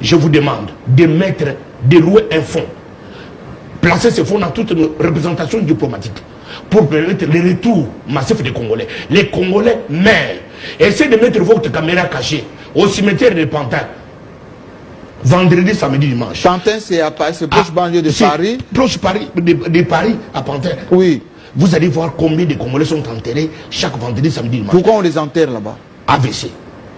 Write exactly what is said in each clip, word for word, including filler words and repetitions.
je vous demande de mettre, de louer un fonds, placer ce fonds dans toutes nos représentations diplomatiques pour permettre le retour massif des Congolais. Les Congolais meurent. Essayez de mettre votre caméra cachée au cimetière de Pantin. Vendredi, samedi, dimanche. Pantin, c'est à Paris, c'est proche banlieue de Paris. Proche Paris, de, de Paris à Pantin. Oui. Vous allez voir combien de Congolais sont enterrés chaque vendredi, samedi, dimanche. Pourquoi on les enterre là-bas? A V C.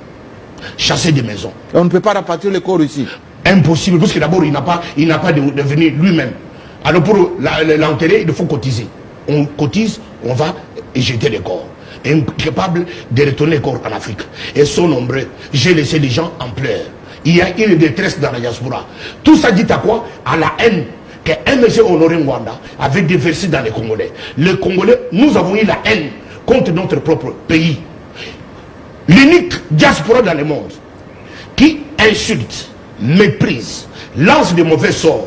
Chasser des maisons. Et on ne peut pas rapatrier le corps ici. Impossible, parce que d'abord, il n'a pas, il n'a pas de, de venir lui-même. Alors pour l'enterrer, il faut cotiser. On cotise, on va jeter les corps. Incapable de retourner les corps en Afrique. Ils sont nombreux. J'ai laissé les gens en pleurs. Il y a une détresse dans la diaspora. Tout ça dit à quoi? À la haine que M M Honoré Ngwanda avait déversé dans les Congolais. Les Congolais, nous avons eu la haine contre notre propre pays. L'unique diaspora dans le monde qui insulte, méprise, lance de mauvais sorts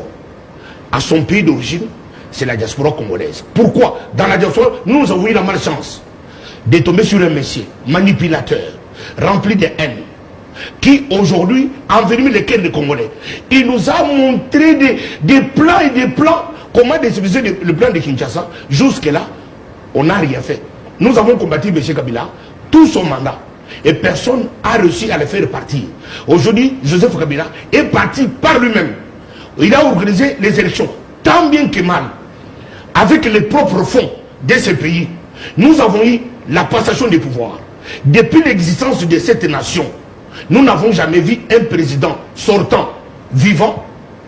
à son pays d'origine, c'est la diaspora congolaise. Pourquoi? Dans la diaspora, nous avons eu la malchance de tomber sur un monsieur manipulateur, rempli de haine, qui aujourd'hui envenime les cœurs des Congolais. Il nous a montré des, des plans et des plans, comment décider le plan de Kinshasa. Jusque-là, on n'a rien fait. Nous avons combattu M. Kabila, tout son mandat, et personne n'a réussi à le faire partir. Aujourd'hui, Joseph Kabila est parti par lui-même. Il a organisé les élections, tant bien que mal, avec les propres fonds de ce pays. Nous avons eu la passation des pouvoirs. Depuis l'existence de cette nation, nous n'avons jamais vu un président sortant, vivant.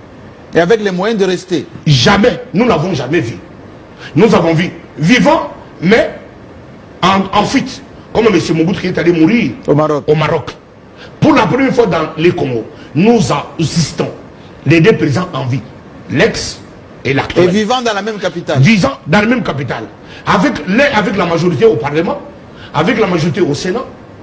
Et avec les moyens de rester. Jamais, nous n'avons jamais vu. Nous avons vu vivant, mais en, en fuite. Comme M. Mobutu qui est allé mourir au Maroc. au Maroc. Pour la première fois dans les Congo, nous assistons les deux présidents en vie, l'ex et l'actuel. Et vivant dans la même capitale. Vivant dans la même capitale. Avec, avec la majorité au Parlement, avec la majorité au Sénat.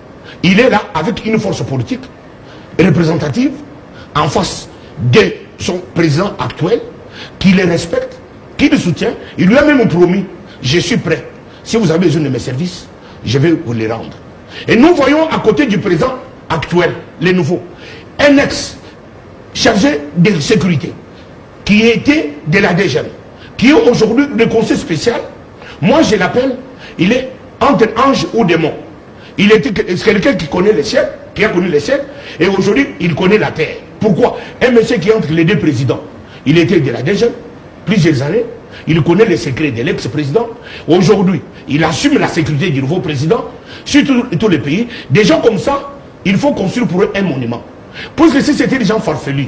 Il est là avec une force politique représentative en face de son président actuel qui le respecte, qui le soutient. Il lui a même promis, je suis prêt. Si vous avez besoin de mes services, je vais vous les rendre. Et nous voyons à côté du président actuel, les nouveaux, un ex chargé de sécurité qui était de la D G M, qui est aujourd'hui le conseil spécial. Moi je l'appelle, il est entre ange ou démon. Il était quelqu'un qui connaît le ciel, qui a connu le ciel, et aujourd'hui, il connaît la terre. Pourquoi? Un monsieur qui est entre les deux présidents. Il était de la D G M, plusieurs années, il connaît les secrets de l'ex-président. Aujourd'hui, il assume la sécurité du nouveau président, sur tous les pays. Des gens comme ça, il faut construire pour eux un monument. Parce que si c'était des gens farfelus,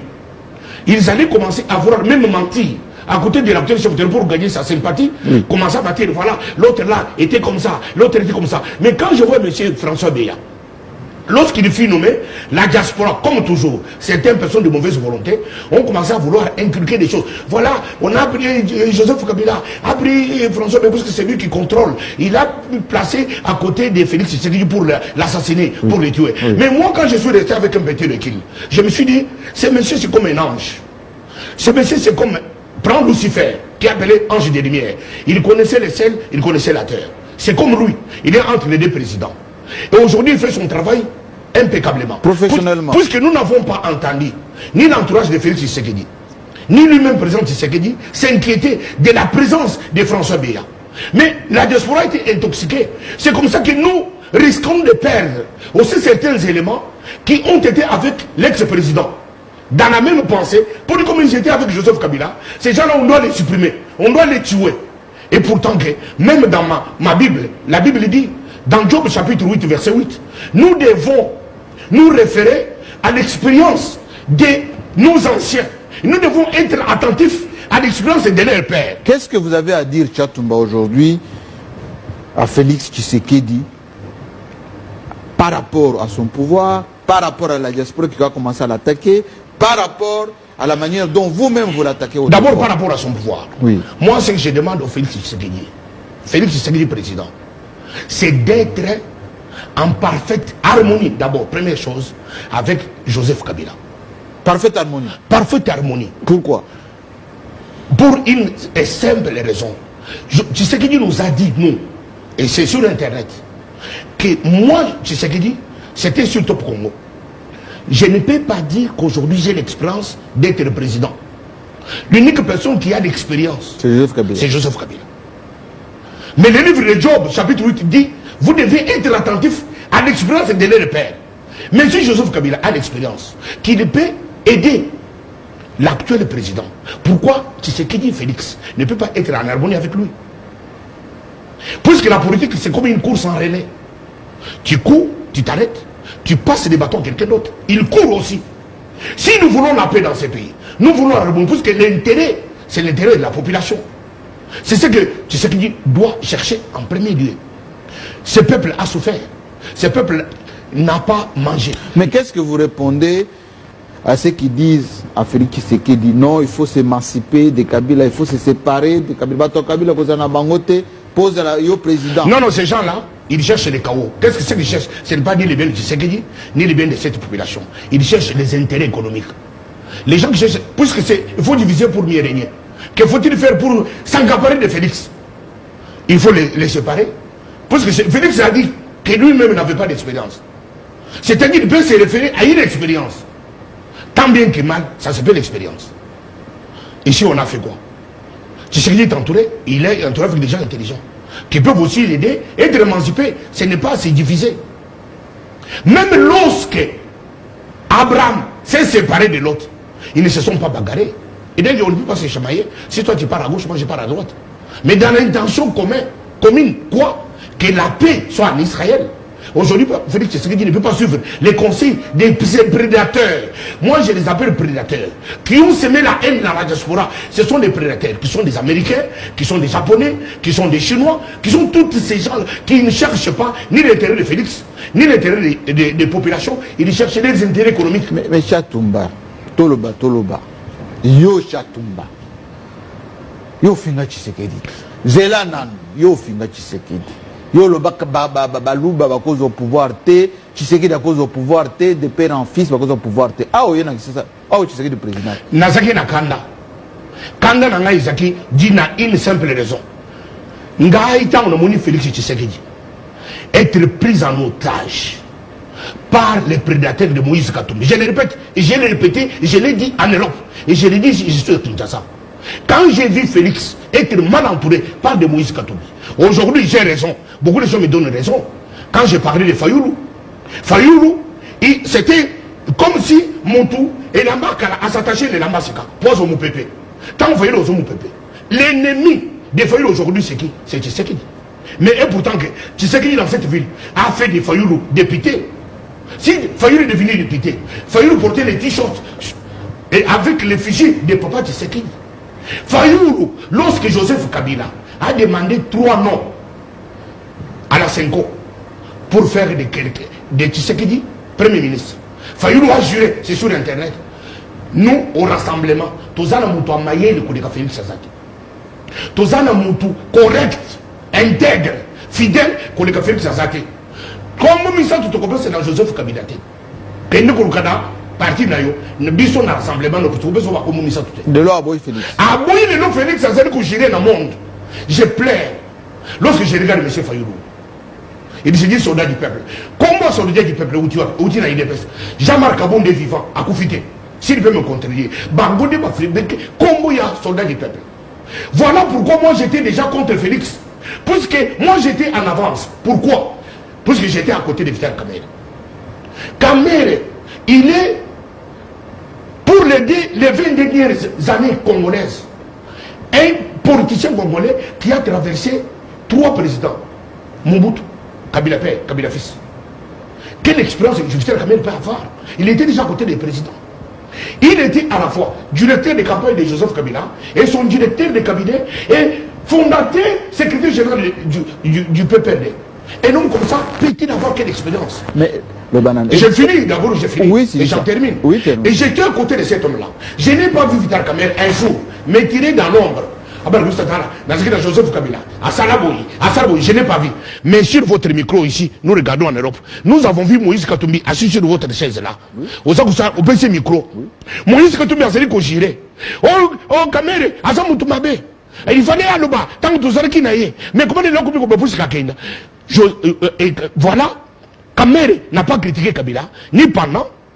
ils allaient commencer à vouloir même mentir à côté de l'actuel chef de pour gagner sa sympathie, mm. commencer à mentir, voilà, l'autre là était comme ça, l'autre était comme ça. Mais quand je vois M. François Beya, lorsqu'il fut nommé, la diaspora, comme toujours, certaines personnes de mauvaise volonté ont commencé à vouloir inculquer des choses. Voilà, on a pris Joseph Kabila, a pris François Beya, parce que c'est lui qui contrôle. Il a placé à côté de Félix Tshisekedi pour l'assassiner, oui. pour le tuer. Oui. Mais moi, quand je suis resté avec un petit recul, je me suis dit, ce monsieur, c'est comme un ange. Ce monsieur, c'est comme... Prends Lucifer, qui est appelé ange des lumières. Il connaissait le ciel, il connaissait la terre. C'est comme lui. Il est entre les deux présidents. Et aujourd'hui, il fait son travail impeccablement. Professionnellement. Puisque nous n'avons pas entendu ni l'entourage de Félix Tshisekedi, ni lui-même président Tshisekedi, s'inquiéter de la présence de François Beya. Mais la diaspora a été intoxiquée. C'est comme ça que nous risquons de perdre aussi certains éléments qui ont été avec l'ex-président. Dans la même pensée, pour dire comme ils étaient avec Joseph Kabila, ces gens-là, on doit les supprimer, on doit les tuer. Et pourtant, que, même dans ma, ma Bible, la Bible dit, dans Job chapitre huit, verset huit, nous devons nous référer à l'expérience de nos anciens. Nous devons être attentifs à l'expérience de leur père. Qu'est-ce que vous avez à dire, Tchatumba, aujourd'hui, à Félix Tshisekedi, par rapport à son pouvoir, par rapport à la diaspora qui va commencer à l'attaquer, par rapport à la manière dont vous-même vous l'attaquez au D'abord par rapport à son pouvoir. Oui. Moi, ce que je demande au Félix Tshisekedi, Félix Tshisekedi président, c'est d'être en parfaite harmonie, d'abord, première chose, avec Joseph Kabila. Parfaite harmonie. Parfaite harmonie. Pourquoi? Pour une simple raison. Tshisekedi nous a dit, nous, et c'est sur Internet, que moi, Tshisekedi, c'était sur Top Congo. je ne peux pas dire qu'aujourd'hui j'ai l'expérience d'être le président. L'unique personne qui a l'expérience, c'est Joseph Kabila. C'est Joseph Kabila. Mais le livre de Job, chapitre huit, dit, vous devez être attentif à l'expérience de leur père. Mais si Joseph Kabila a l'expérience, qu'il peut aider l'actuel président, pourquoi Tshisekedi Félix ne peut pas être en harmonie avec lui? Puisque la politique, c'est comme une course en relais. Tu cours, tu t'arrêtes, tu passes des bâtons à quelqu'un d'autre. Il court aussi. Si nous voulons la paix dans ce pays, nous voulons la harmonie, puisque l'intérêt, c'est l'intérêt de la population. C'est ce que Tshisekedi doit chercher en premier lieu. Ce peuple a souffert. Ce peuple n'a pas mangé. Mais qu'est-ce que vous répondez à ceux qui disent à Félix Tshisekedi, non, il faut s'émanciper de Kabila, il faut se séparer de Kabila. Kabila, pose au président. Non, non, ces gens-là, ils cherchent les chaos. Qu'est-ce que c'est qu'ils cherchent? Ce n'est pas ni les biens de Tshisekedi, ni les biens de cette population. Ils cherchent les intérêts économiques. Les gens qui cherchent, puisque c'est, il faut diviser pour mieux régner. Que faut-il faire pour s'accaparer de Félix? Il faut les, les séparer. Parce que Félix a dit que lui-même n'avait pas d'expérience. C'est-à-dire qu'il peut se référer à une expérience. Tant bien que mal, ça s'appelle l'expérience. Ici, on a fait quoi? Tshisekedi est entouré, il est entouré avec des gens intelligents, qui peuvent aussi l'aider, être émancipé. Ce n'est pas à se diviser. Même lorsque Abraham s'est séparé de l'autre, ils ne se sont pas bagarrés. Et donc, on ne peut pas se chamailler. Si toi tu pars à gauche, moi je pars à droite. Mais dans l'intention commune, commune, quoi? Que la paix soit en Israël. Aujourd'hui, Félix Tshisekedi ne peut pas suivre les conseils des prédateurs. Moi, je les appelle prédateurs. Qui ont semé la haine dans la diaspora. Ce sont des prédateurs qui sont des Américains, qui sont des Japonais, qui sont des Chinois, qui sont tous ces gens qui ne cherchent pas ni l'intérêt de Félix, ni l'intérêt des, des, des populations. Ils cherchent des intérêts économiques. Mais, mais Chatumba, Toloba, Toloba, Yo Chatumba, Yo Finga Tshisekedi, Zelanan, Yo Finga Tshisekedi. Yo le baluba à cause au pouvoir T, Tshisekedi à cause au pouvoir T, de père en fils à cause au pouvoir T. Ah oui, c'est ça. Ah oui, Tshisekedi président. Nazaki na Kanda. Kanda na ngai Zaki dit na une simple raison. Ngai ta on moni Félix Tshisekedi être pris en otage par les prédateurs de Moïse Katumbi. Je le répète, et je l'ai répété, je l'ai dit en Europe, et je l'ai dit je suis à Kinshasa. Quand j'ai vu Félix être mal entouré par de Moïse Katumbi, aujourd'hui j'ai raison. Beaucoup de gens me donnent raison. Quand j'ai parlé de Fayoulou, Fayoulou, c'était comme si Montou et Lambakala à s'attacher les Lambasika. Pose au Moupépé. Tant Fayoulou au Moupépé. L'ennemi de Fayoulou aujourd'hui, c'est qui? C'est Tshisekedi. Mais et pourtant que Tshisekedi dans cette ville a fait des Fayoulou députés. Si Fayoulou est devenu député, Fayoulou portait les t-shirts et avec les fichiers de papa Tshisekedi. Fayoulou, lorsque Joseph Kabila a demandé trois noms à la Senko pour faire de, de Tshisekedi Premier ministre, Fayoulou a juré, c'est sur internet, nous au rassemblement, tous en moutou a maillé le coup de Félix Tshisekedi. Tous en moutou correct, intègre, fidèle, coup de Félix Tshisekedi. Comme Missa tout comprend, c'est dans Joseph Kabila. Et nous, parti na yo ne biso na rassemblement no kutu beso ba komunisa tout de l'eau aboy Félix aboy le nom Félix ça c'est que j'irai dans le monde. Je pleure lorsque je regarde monsieur Fayoulou. Il se dit soldat du peuple. Comment soldat du peuple où tu où tu na I D P S Jean-Marc Abonde vivant à Koufité s'il peut me contredire Bangonde ba Félix comment il y a soldat du peuple. Voilà pourquoi moi j'étais déjà contre Félix, puisque moi j'étais en avance. Pourquoi? Puisque j'étais à côté de Vital Kamerhe. Kamerhe, il est pour les, les vingt dernières années congolaises un politicien congolais qui a traversé trois présidents. Mobutu, Kabila père, Kabila fils. Quelle expérience Vital Kamerhe peut avoir? Il était déjà à côté des présidents. Il était à la fois directeur de campagne de Joseph Kabila et son directeur de cabinet et fondateur, secrétaire général du, du, du P P R D. Et donc comme ça, peut-il avoir quelle expérience? Mais le banane. Et j'ai fini, d'abord j'ai fini. Oui, si et j'en termine. Oui, termine. Et j'étais à côté de cet homme-là. Je n'ai pas vu Vital Kamerhe un jour me tirer dans l'ombre. Ah ben, dans Joseph Kabila, à Salaboui, à Salaboui, je n'ai pas vu. Mais sur votre micro ici, nous regardons en Europe. Nous avons vu Moïse Katumbi assis sur votre chaise là. Au P C micro. Moïse Katumbi a dit qu'on girait. Oh, oh, Kamerhe, à Zamoutumabe. Il fallait aller là-bas, tant que tout ça qui n'aille. Mais comment il a coupé pour pousser Kakenda? Voilà, Kamerhe n'a pas critiqué Kabila, ni pendant,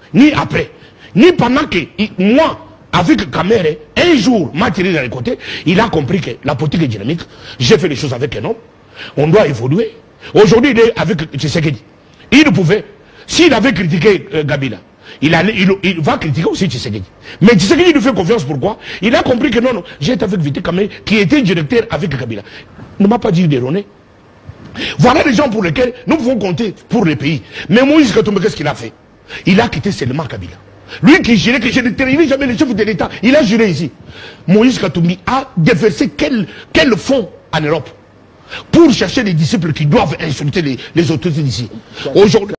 ni après, ni pendant que moi, avec Kamere, un jour, m'a tiré dans les côtés, il a compris que la politique est dynamique, j'ai fait les choses avec un homme, on doit évoluer. Aujourd'hui, il est avec Tshisekedi. Il pouvait, s'il avait critiqué euh, Kabila, il, allait, il, il va critiquer aussi Tshisekedi. Mais Tshisekedi lui fait confiance, pourquoi? Il a compris que non, non, j'ai été avec Vité Kamere, qui était directeur avec Kabila. Il ne m'a pas dit d'erroner. Voilà les gens pour lesquels nous pouvons compter pour les pays. Mais Moïse Katumbi, qu'est-ce qu'il a fait? Il a quitté seulement Kabila. Lui qui jurait que je ne terminais jamais les chefs de l'État, il a juré ici. Moïse Katumbi a déversé quel, quel fonds en Europe pour chercher des disciples qui doivent insulter les, les autorités d'ici. Aujourd'hui.